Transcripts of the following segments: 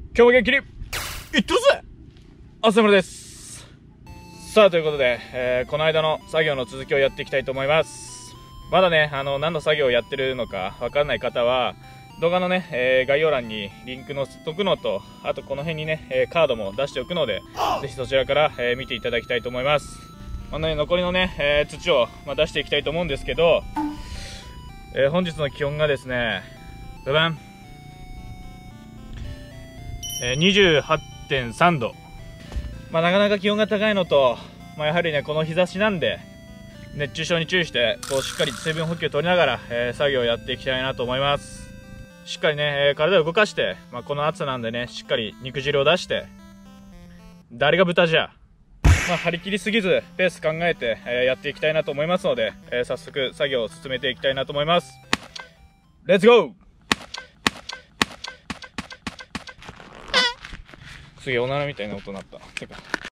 今日も元気にいってるぜ。浅村です。さあということで、この間の作業の続きをやっていきたいと思います。まだね何の作業をやってるのかわからない方は動画のね、概要欄にリンク載せとくのと、あとこの辺にね、カードも出しておくのでぜひそちらから、見ていただきたいと思います。残りのね、土を、出していきたいと思うんですけど、本日の気温がですね、ババン、28.3 度。なかなか気温が高いのと、やはりねこの日差しなんで熱中症に注意してしっかり水分補給を取りながら、作業をやっていきたいなと思います。しっかりね、体を動かして、この暑さなんでねしっかり肉汁を出して、誰が豚じゃ、張り切りすぎずペース考えて、やっていきたいなと思いますので、早速作業を進めていきたいなと思います。レッツゴー。すげえおならみたいな音になった。てか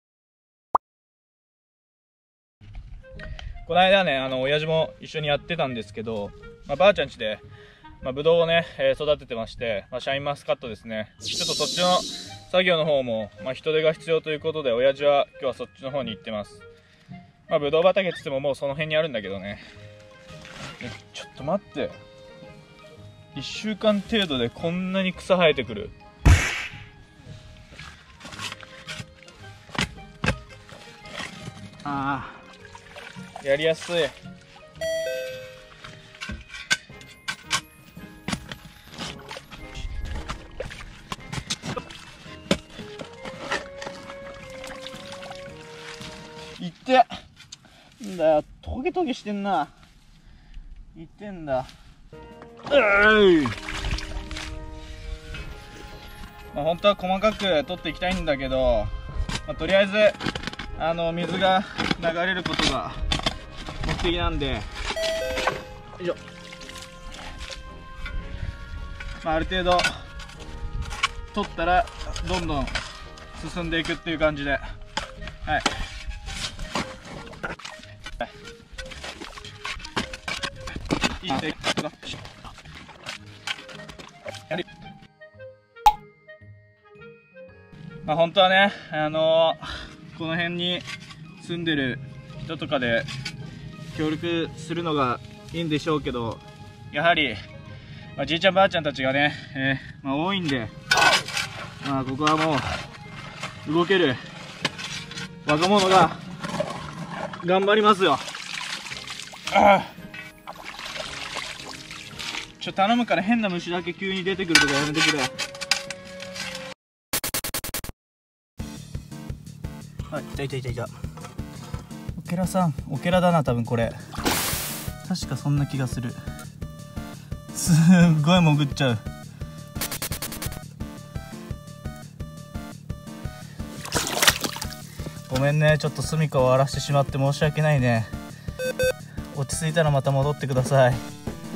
この間ね親父も一緒にやってたんですけど、ばあちゃん家でぶどうをね、育ててまして、シャインマスカットですね。ちょっとそっちの作業の方も、人手が必要ということで親父は今日はそっちの方に行ってます。ぶどう畑って言ってももうその辺にあるんだけどね。ちょっと待って、1週間程度でこんなに草生えてくる。ああ、やりやすい。いってんだよ、トゲトゲしてんな。いってんだ。本当は細かく取っていきたいんだけど、とりあえず水が流れることが目的なんで、よいしょ。ある程度取ったらどんどん進んでいくっていう感じで、はい。本当はね、この辺に住んでる人とかで協力するのがいいんでしょうけど、やはり、じいちゃんばあちゃんたちがね、多いんで、ここはもう動ける若者が頑張りますよ。頼むから変な虫だけ急に出てくるとかやめてくれ。いた。オケラさん、オケラだな多分これ。確かそんな気がする。すっごい潜っちゃう。ごめんね、ちょっと住処を荒らしてしまって申し訳ないね。落ち着いたらまた戻ってください。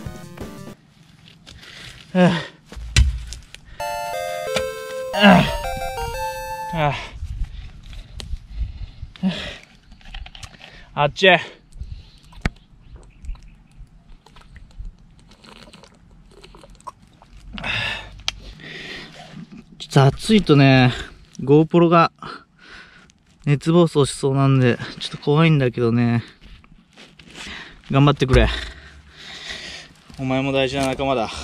あっちへ。ちょっと暑いとね GoPro が熱暴走しそうなんでちょっと怖いんだけどね。頑張ってくれ。お前も大事な仲間だ。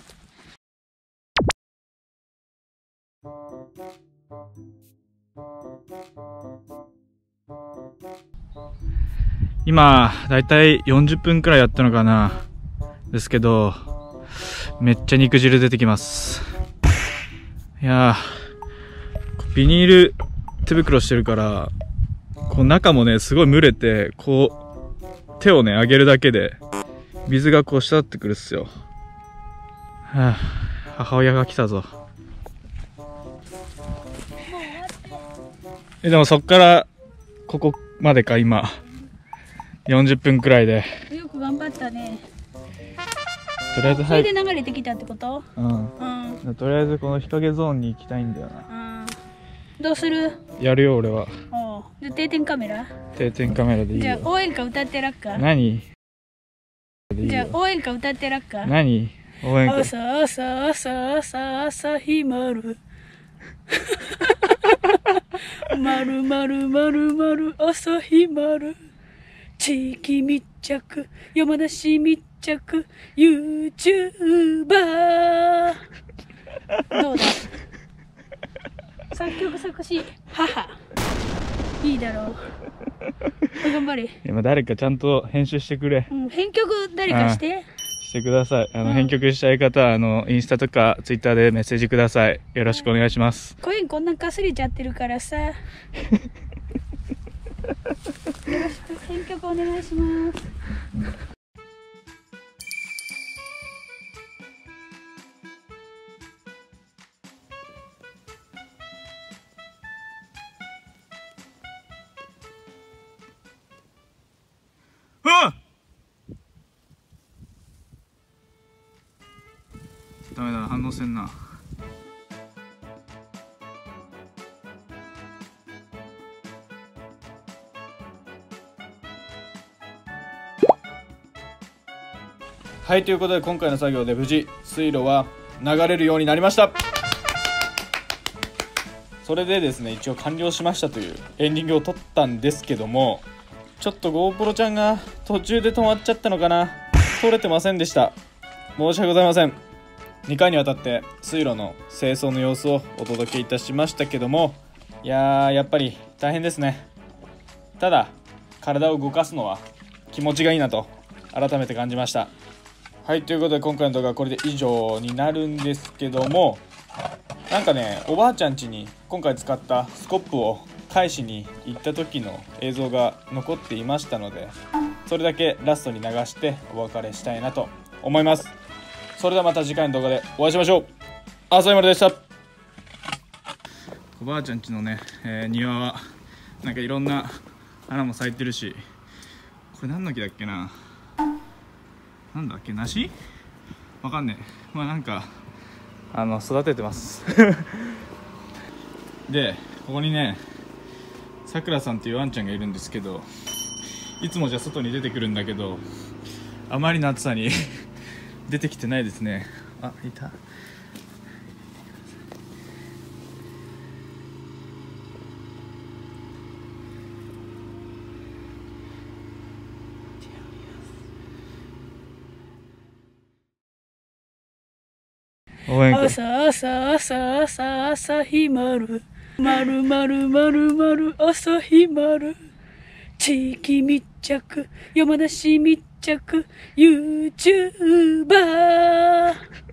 今だいたい40分くらいやったのかなですけど、めっちゃ肉汁出てきます。いやー、ビニール手袋してるから中もねすごい蒸れて、手をね上げるだけで水が滴ってくるっすよ。母親が来たぞ。でもそっからここまでか。今40分くらいで。 よく頑張ったね。 とりあえずそれで流れてきたってこと？ とりあえずこの日陰ゾーンに行きたいんだよな。 どうする？ やるよ俺は。 じゃあ定点カメラ？ 定点カメラでいいよ。 じゃあ応援歌歌ってらっか。 何？ じゃあ応援歌歌ってらっか。 何？応援歌。 朝日まる。 まるまるまるまる朝日丸、地域密着、山梨密着、YouTuber。どうだ。作曲作詞母、いいだろう。頑張れ。 今誰かちゃんと編集してくれ。 うん、編曲誰かしてください。編曲したい方はインスタとかツイッターでメッセージください。よろしくお願いします。 声こんなんかすれちゃってるからさ。よろしく編曲お願いします。 ダメだ、反応せんな。はい、ということで今回の作業で無事水路は流れるようになりました。それでですね、一応完了しましたというエンディングを撮ったんですけども、ちょっと GoPro ちゃんが途中で止まっちゃったのかな、撮れてませんでした。申し訳ございません。2回にわたって水路の清掃の様子をお届けいたしましたけども、やっぱり大変ですね。ただ体を動かすのは気持ちがいいなと改めて感じました。はい、ということで今回の動画はこれで以上になるんですけども、なんかね、おばあちゃん家に今回使ったスコップを返しに行った時の映像が残っていましたので、それだけラストに流してお別れしたいなと思います。それではまた次回の動画でお会いしましょう。浅井丸でした。おばあちゃん家のね、庭はなんかいろんな花も咲いてるし、これ何の木だっけな、なんだっけ、梨わかんねえ。まあなんか育ててますで、ここにね、さくらさんっていうワンちゃんがいるんですけど、いつもじゃ外に出てくるんだけど、あまりの暑さに出てきてないですね。あ、いた。 朝朝朝朝朝日丸、まるまるまるまる朝日丸、地域密着、山梨密着、YouTuber。